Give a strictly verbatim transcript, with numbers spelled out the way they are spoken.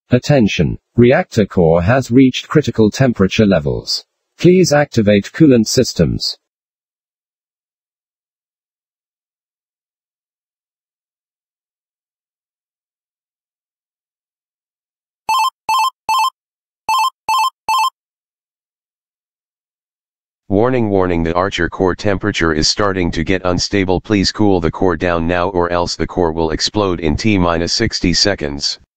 Attention! Reactor core has reached critical temperature levels. Please activate coolant systems. Warning warning the Archer core temperature is starting to get unstable. Please cool the core down now or else the core will explode in T minus sixty seconds.